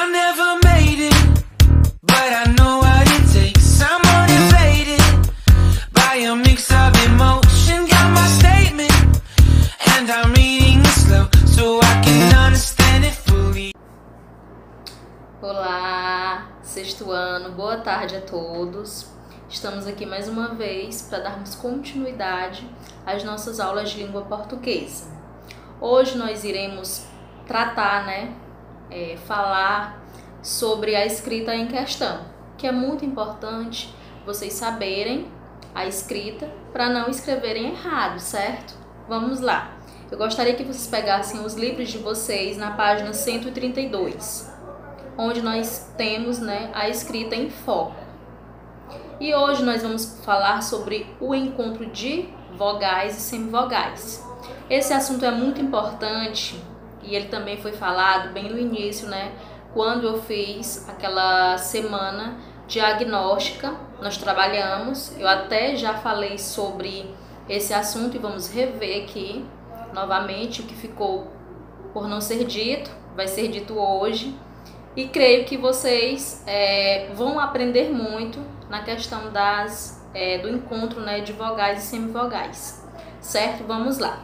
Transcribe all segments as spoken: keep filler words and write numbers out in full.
I never made it, but I know what it takes. I'm motivated by a mix of emotion. Got my statement, and I'm reading it slow so I can understand it fully. Olá, sexto ano, boa tarde a todos. Estamos aqui mais uma vez para darmos continuidade às nossas aulas de língua portuguesa. Hoje nós iremos tratar, né, é, falar sobre a escrita em questão, que é muito importante vocês saberem a escrita para não escreverem errado, certo? Vamos lá. Eu gostaria que vocês pegassem os livros de vocês na página cento e trinta e dois, onde nós temos, né, a escrita em foco. E hoje nós vamos falar sobre o encontro de vogais e semivogais. Esse assunto é muito importante e ele também foi falado bem no início, né? Quando eu fiz aquela semana diagnóstica, nós trabalhamos, eu até já falei sobre esse assunto e vamos rever aqui novamente o que ficou por não ser dito, vai ser dito hoje. E creio que vocês é, vão aprender muito na questão das, é, do encontro, né, de vogais e semivogais, certo? Vamos lá.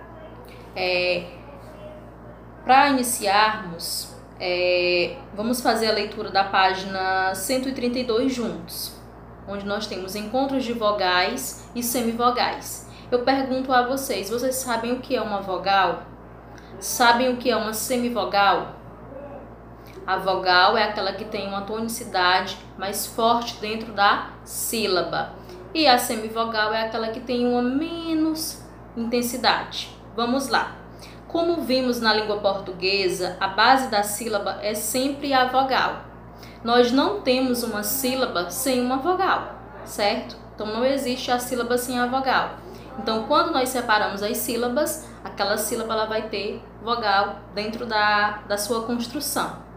É, Para iniciarmos, é, vamos fazer a leitura da página cento e trinta e dois juntos, onde nós temos encontros de vogais e semivogais. Eu pergunto a vocês, vocês sabem o que é uma vogal? Sabem o que é uma semivogal? A vogal é aquela que tem uma tonicidade mais forte dentro da sílaba. E a semivogal é aquela que tem uma menos intensidade. Vamos lá. Como vimos na língua portuguesa, a base da sílaba é sempre a vogal. Nós não temos uma sílaba sem uma vogal, certo? Então não existe a sílaba sem a vogal. Então quando nós separamos as sílabas, aquela sílaba ela vai ter vogal dentro da, da sua construção.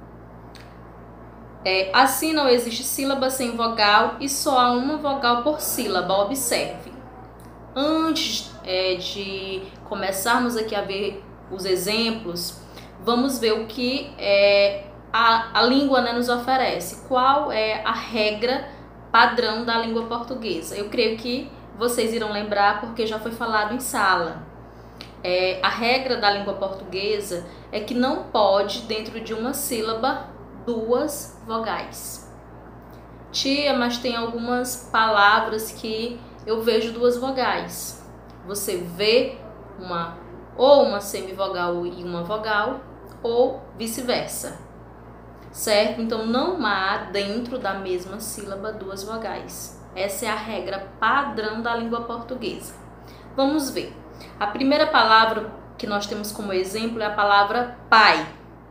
É, assim não existe sílaba sem vogal e só há uma vogal por sílaba, observe. Antes é, de começarmos aqui a ver os exemplos, vamos ver o que é, a, a língua, né, nos oferece. Qual é a regra padrão da língua portuguesa? Eu creio que vocês irão lembrar porque já foi falado em sala. É, a regra da língua portuguesa é que não pode, dentro de uma sílaba, duas vogais. Tia, mas tem algumas palavras que eu vejo duas vogais. Você vê uma ou uma semivogal e uma vogal, ou vice-versa, certo? Então não há dentro da mesma sílaba duas vogais. Essa é a regra padrão da língua portuguesa. Vamos ver. A primeira palavra que nós temos como exemplo é a palavra pai,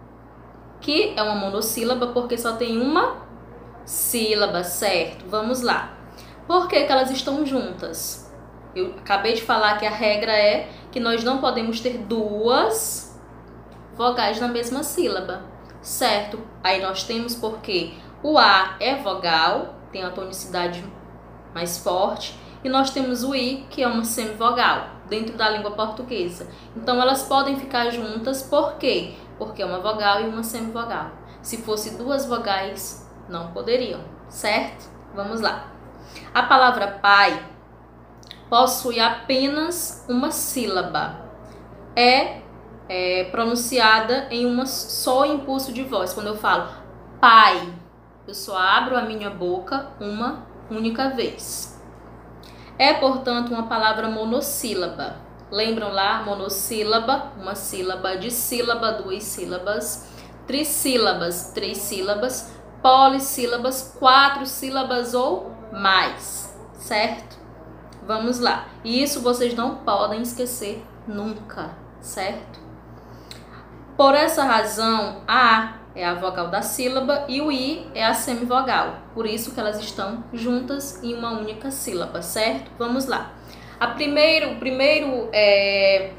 que é uma monossílaba porque só tem uma sílaba, certo? Vamos lá. Por que que elas estão juntas? Eu acabei de falar que a regra é que nós não podemos ter duas vogais na mesma sílaba, certo? Aí nós temos porque o A é vogal, tem a tonicidade mais forte, e nós temos o I, que é uma semivogal, dentro da língua portuguesa. Então elas podem ficar juntas, por quê? Porque é uma vogal e uma semivogal. Se fosse duas vogais, não poderiam, certo? Vamos lá. A palavra pai possui apenas uma sílaba. É, é pronunciada em um só impulso de voz. Quando eu falo pai, eu só abro a minha boca uma única vez. É, portanto, uma palavra monossílaba. Lembram lá? Monossílaba, uma sílaba, dissílaba, duas sílabas, trissílabas, três sílabas, polissílabas, quatro sílabas ou mais, certo? Vamos lá. E isso vocês não podem esquecer nunca, certo? Por essa razão, a é a vogal da sílaba e o i é a semivogal. Por isso que elas estão juntas em uma única sílaba, certo? Vamos lá. A primeiro, primeiro, é,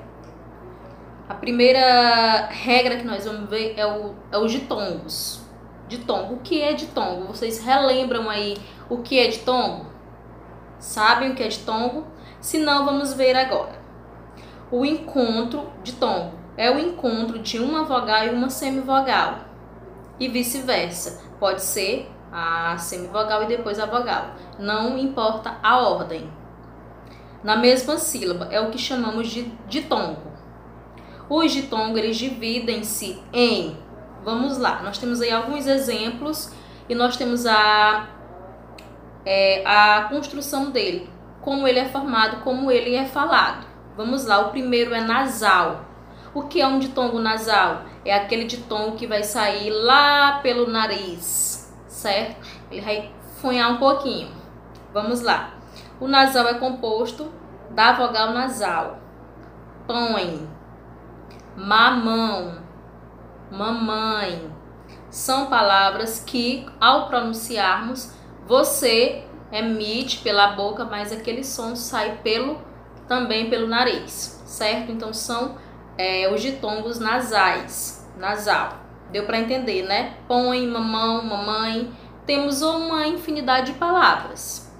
a primeira regra que nós vamos ver é o, é os ditongos. Ditongo. O que é ditongo? Vocês relembram aí o que é ditongo? Sabem o que é ditongo? Se não, vamos ver agora. O encontro ditongo é o encontro de uma vogal e uma semivogal. e vice-versa. Pode ser a semivogal e depois a vogal. Não importa a ordem. Na mesma sílaba, é o que chamamos de ditongo. Os ditongos, eles dividem-se em... Vamos lá, nós temos aí alguns exemplos e nós temos a, é, a construção dele. Como ele é formado, como ele é falado. Vamos lá, o primeiro é nasal. O que é um ditongo nasal? É aquele ditongo que vai sair lá pelo nariz, certo? Ele vai funhar um pouquinho. Vamos lá. O nasal é composto da vogal nasal. Põe, mamão, mamãe. São palavras que, ao pronunciarmos, você emite pela boca, mas aquele som sai pelo, também pelo nariz, certo? Então são é, os ditongos nasais, nasal. Deu para entender, né? Põe, mamão, mamãe. Temos uma infinidade de palavras.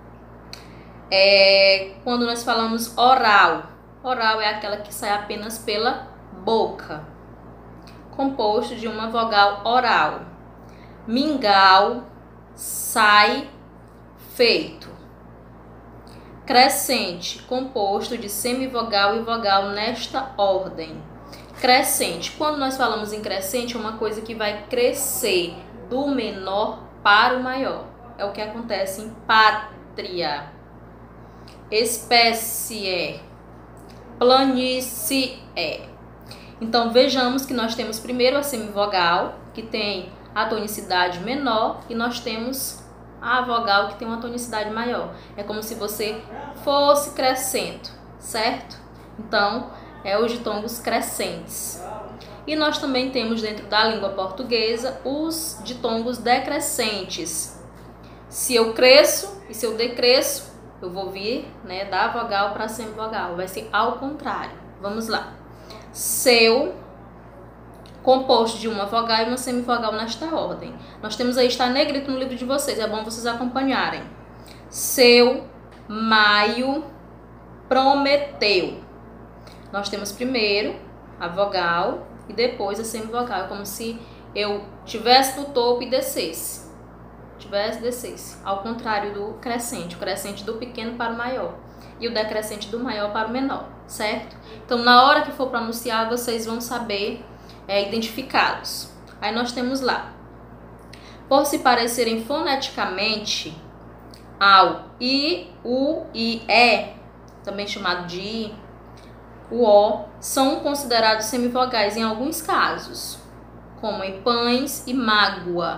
É, quando nós falamos oral, oral é aquela que sai apenas pela boca, composto de uma vogal oral. Mingau, sai, feito. Crescente, composto de semivogal e vogal nesta ordem. Crescente, quando nós falamos em crescente, é uma coisa que vai crescer do menor para o maior. É o que acontece em pátria. Espécie, planície. Então vejamos que nós temos primeiro a semivogal, que tem a tonicidade menor, e nós temos a vogal, que tem uma tonicidade maior. É como se você fosse crescendo, certo? Então, é os ditongos crescentes. E nós também temos dentro da língua portuguesa os ditongos decrescentes. Se eu cresço e se eu decresço, eu vou vir, né, da vogal para a semivogal. Vai ser ao contrário. Vamos lá. Seu, composto de uma vogal e uma semivogal nesta ordem. Nós temos aí, está negrito no livro de vocês, é bom vocês acompanharem. Seu, maio, prometeu. Nós temos primeiro a vogal e depois a semivogal. É como se eu tivesse no topo e descesse. Tivesse e descesse. Ao contrário do crescente. O crescente do pequeno para o maior. E o decrescente do maior para o menor. Certo? Então, na hora que for pronunciar, vocês vão saber é, identificá-los. Aí nós temos lá. Por se parecerem foneticamente ao I, U e E, também chamado de I, o O, são considerados semivogais em alguns casos, como em pães e mágoa.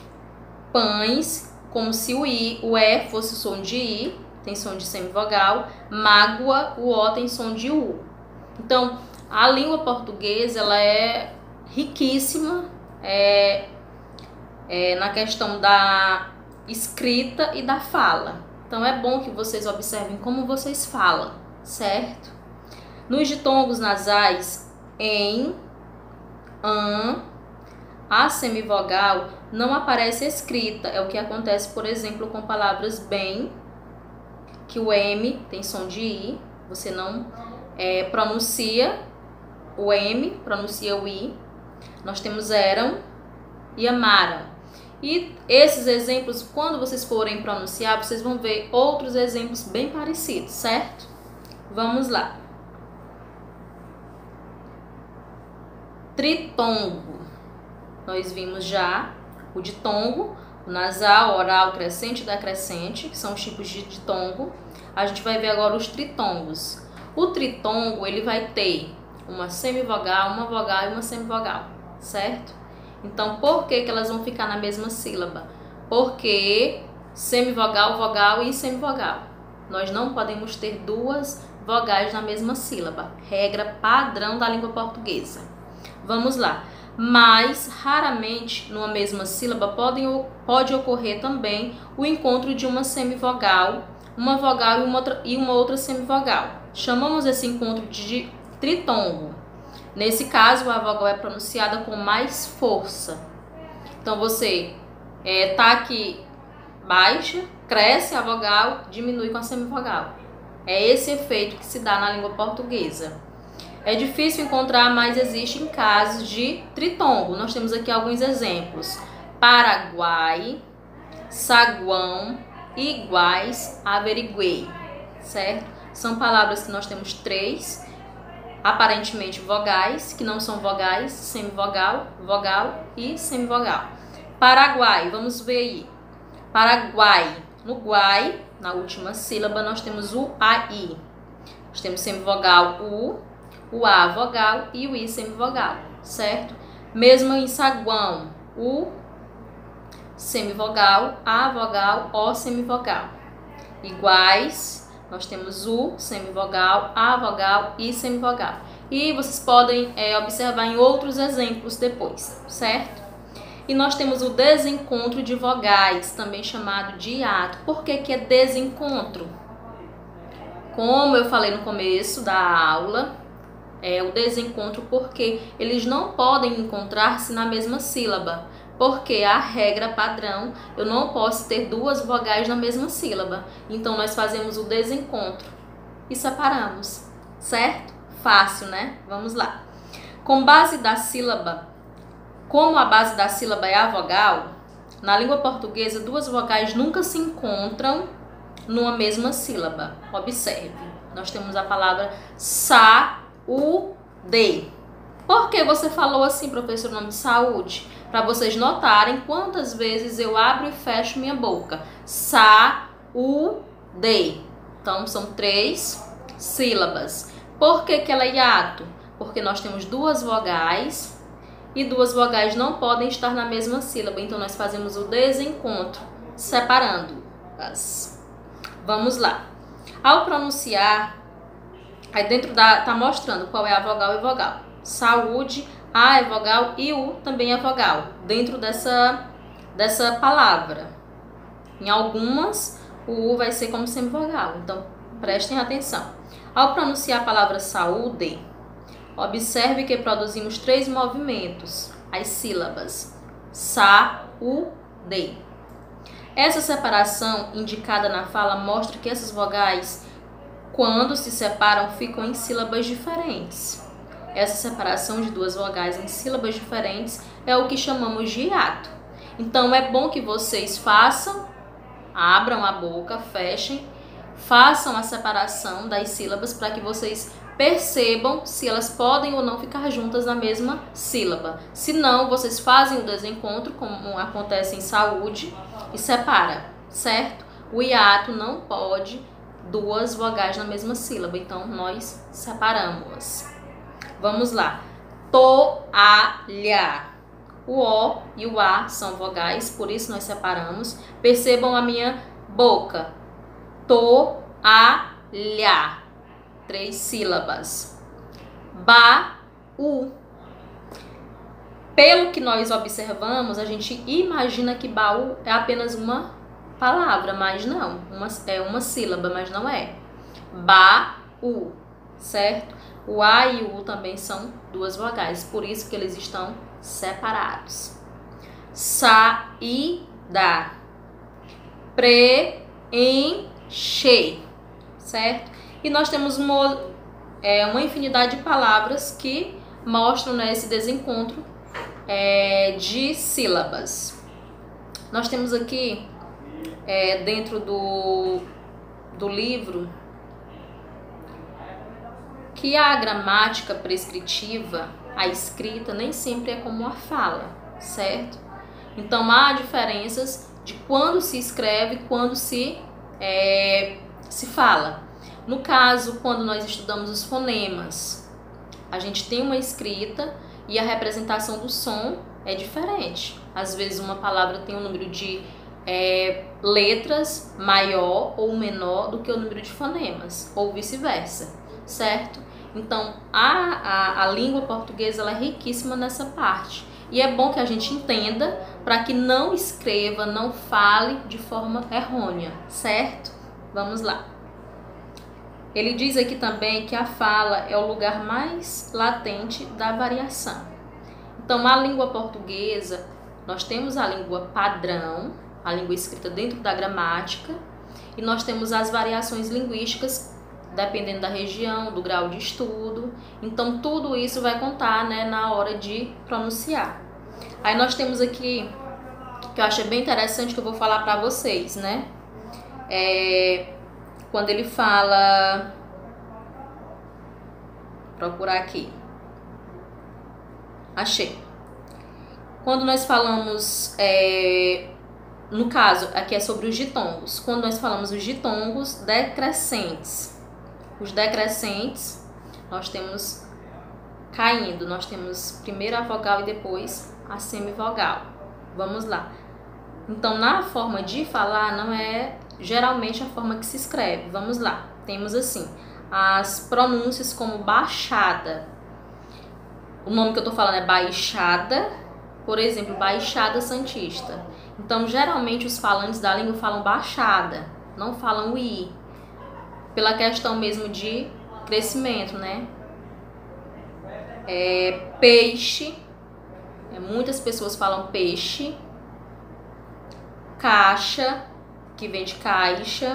Pães, como se o I, o E fosse o som de I, tem som de semivogal. Mágoa, o O tem som de U. Então, a língua portuguesa, ela é riquíssima é, é, na questão da escrita e da fala. Então, é bom que vocês observem como vocês falam, certo? Nos ditongos nasais, em, an, a semivogal não aparece escrita. É o que acontece, por exemplo, com palavras bem, que o M tem som de I. Você não é, pronuncia o M, pronuncia o I. Nós temos eram e amaram. E esses exemplos, quando vocês forem pronunciar, vocês vão ver outros exemplos bem parecidos, certo? Vamos lá. Tritongo. Nós vimos já o ditongo, o nasal, oral, crescente e decrescente, que são os tipos de ditongo. A gente vai ver agora os tritongos. O tritongo, ele vai ter uma semivogal, uma vogal e uma semivogal, certo? Então, por que que elas vão ficar na mesma sílaba? Porque semivogal, vogal e semivogal. Nós não podemos ter duas vogais na mesma sílaba. Regra padrão da língua portuguesa. Vamos lá. Mas, raramente, numa mesma sílaba, podem, pode ocorrer também o encontro de uma semivogal, uma vogal e uma outra, e uma outra semivogal. Chamamos esse encontro de tritongo. Nesse caso, a vogal é pronunciada com mais força. Então, você é, tá aqui baixa, cresce a vogal, diminui com a semivogal. É esse efeito que se dá na língua portuguesa. É difícil encontrar, mas existem casos de tritongo. Nós temos aqui alguns exemplos. Paraguai, saguão, iguais, averiguei, certo? São palavras que nós temos três, aparentemente vogais, que não são vogais, semivogal, vogal e semivogal. Paraguai, vamos ver aí. Paraguai, no guai, na última sílaba, nós temos o A I. Nós temos semivogal U, o A vogal e o I semivogal, certo? Mesmo em saguão, U semivogal, A vogal, O semivogal. Iguais, nós temos U semivogal, A vogal, I semivogal. E vocês podem é, observar em outros exemplos depois, certo? E nós temos o desencontro de vogais, também chamado de hiato. Por que que é desencontro? Como eu falei no começo da aula, é o desencontro porque eles não podem encontrar-se na mesma sílaba. Porque a regra padrão, eu não posso ter duas vogais na mesma sílaba. Então, nós fazemos o desencontro e separamos, certo? Fácil, né? Vamos lá. Com base da sílaba, como a base da sílaba é a vogal, na língua portuguesa, duas vogais nunca se encontram numa mesma sílaba. Observe, nós temos a palavra saúde. Por que você falou assim, professor, o nome de saúde? Para vocês notarem quantas vezes eu abro e fecho minha boca. Saúde. Então, são três sílabas. Por que que ela é hiato? Porque nós temos duas vogais e duas vogais não podem estar na mesma sílaba. Então, nós fazemos o desencontro, separando-as. Vamos lá. Ao pronunciar, aí dentro da... tá mostrando qual é a vogal e vogal. Saúde, A é vogal e U também é vogal, dentro dessa, dessa palavra. Em algumas, o U vai ser como semivogal, então prestem atenção. Ao pronunciar a palavra saúde, observe que produzimos três movimentos, as sílabas sa-u-de. Essa separação indicada na fala mostra que essas vogais, quando se separam, ficam em sílabas diferentes. Essa separação de duas vogais em sílabas diferentes é o que chamamos de hiato. Então, é bom que vocês façam, abram a boca, fechem, façam a separação das sílabas para que vocês percebam se elas podem ou não ficar juntas na mesma sílaba. Se não, vocês fazem o desencontro, como acontece em saúde, e separa, certo? O hiato não pode duas vogais na mesma sílaba, então nós separamos. Vamos lá. Toalha. O O e o A são vogais, por isso nós separamos. Percebam a minha boca. Toalha. Três sílabas. Baú. Pelo que nós observamos, a gente imagina que baú é apenas uma palavra, mas não. Uma, é uma sílaba, mas não é. Baú, certo? O A e o U também são duas vogais, por isso que eles estão separados. Saída. Preencher, certo? E nós temos uma, é, uma infinidade de palavras que mostram, né, esse desencontro é, de sílabas. Nós temos aqui, é, dentro do, do livro, que a gramática prescritiva, a escrita, nem sempre é como a fala, certo? Então, há diferenças de quando se escreve e quando se, é, se fala. No caso, quando nós estudamos os fonemas, a gente tem uma escrita e a representação do som é diferente. Às vezes, uma palavra tem um número de é, letras maior ou menor do que o número de fonemas, ou vice-versa, certo? Então, a, a, a língua portuguesa ela é riquíssima nessa parte. E é bom que a gente entenda para que não escreva, não fale de forma errônea, certo? Vamos lá. Ele diz aqui também que a fala é o lugar mais latente da variação. Então, a língua portuguesa, nós temos a língua padrão, a língua escrita dentro da gramática, e nós temos as variações linguísticas dependendo da região, do grau de estudo. Então, tudo isso vai contar, né, na hora de pronunciar. Aí nós temos aqui, que eu acho bem interessante, que eu vou falar para vocês, né? É, quando ele fala... Procurar aqui. Achei. Quando nós falamos... É, no caso, aqui é sobre os ditongos. Quando nós falamos os ditongos decrescentes. Os decrescentes, nós temos caindo. Nós temos primeiro a vogal e depois a semivogal. Vamos lá. Então, na forma de falar, não é geralmente a forma que se escreve. Vamos lá. Temos assim, as pronúncias como baixada. O nome que eu tô falando é baixada. Por exemplo, Baixada Santista. Então, geralmente, os falantes da língua falam baixada, não falam o i. Pela questão mesmo de crescimento, né? É, peixe. É, muitas pessoas falam peixe. Caixa, que vem de caixa.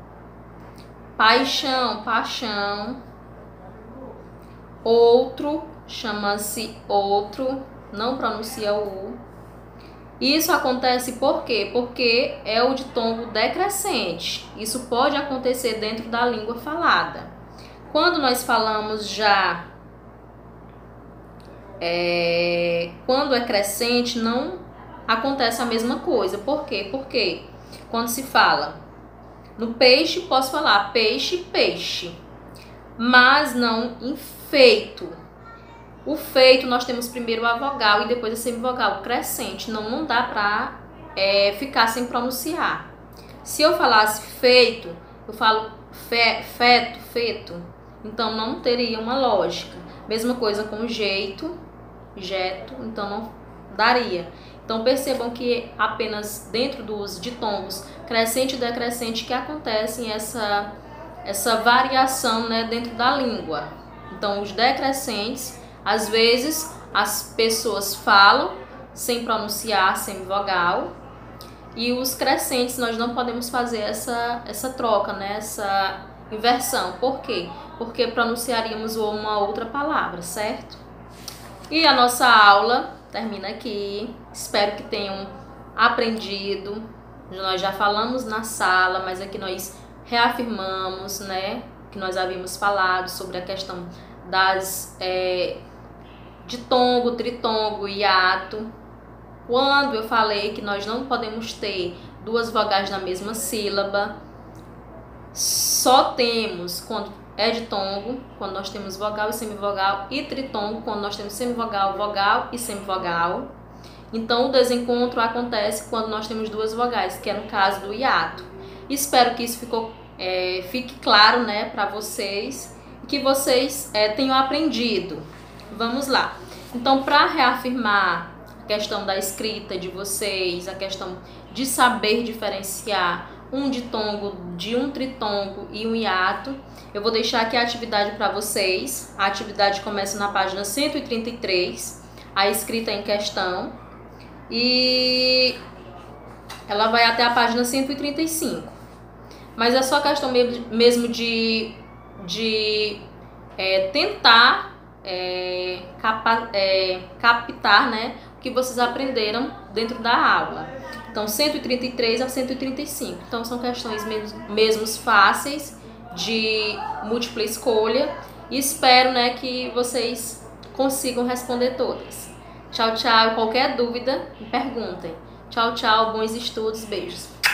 Paixão, paixão. Outro, chama-se outro, não pronuncia o U. Isso acontece por quê? Porque é o ditongo decrescente. Isso pode acontecer dentro da língua falada. Quando nós falamos já... É, quando é crescente, não acontece a mesma coisa. Por quê? Porque quando se fala no peixe, posso falar peixe, peixe. Mas não em feito. O feito, nós temos primeiro a vogal e depois a semivogal crescente. Não, não dá pra é, ficar sem pronunciar. Se eu falasse feito, eu falo fe, feto, feto. Então, não teria uma lógica. Mesma coisa com jeito, jeto. Então, não daria. Então, percebam que apenas dentro dos ditongos crescente e decrescente que acontecem essa, essa variação, né, dentro da língua. Então, os decrescentes... Às vezes, as pessoas falam sem pronunciar semivogal. E os crescentes, nós não podemos fazer essa, essa troca, né? Essa inversão. Por quê? Porque pronunciaríamos uma outra palavra, certo? E a nossa aula termina aqui. Espero que tenham aprendido. Nós já falamos na sala, mas aqui nós reafirmamos, né? Que nós havíamos falado sobre a questão das... É, ditongo, tritongo, hiato. Quando eu falei que nós não podemos ter duas vogais na mesma sílaba, só temos quando é ditongo, quando nós temos vogal e semivogal, e tritongo, quando nós temos semivogal, vogal e semivogal. Então, o desencontro acontece quando nós temos duas vogais, que é no caso do hiato. Espero que isso ficou, é, fique claro, né, para vocês, que vocês é, tenham aprendido. Vamos lá. Então, para reafirmar a questão da escrita de vocês, a questão de saber diferenciar um ditongo de um tritongo e um hiato, eu vou deixar aqui a atividade para vocês. A atividade começa na página cento e trinta e três, a escrita em questão, e ela vai até a página cento e trinta e cinco. Mas é só questão mesmo de, de é, tentar é, capa, é, captar, né, o que vocês aprenderam dentro da aula. Então, cento e trinta e três a cento e trinta e cinco. Então, são questões mesmo, mesmo fáceis, de múltipla escolha. E espero, né, que vocês consigam responder todas. Tchau, tchau. Qualquer dúvida, me perguntem. Tchau, tchau. Bons estudos. Beijos.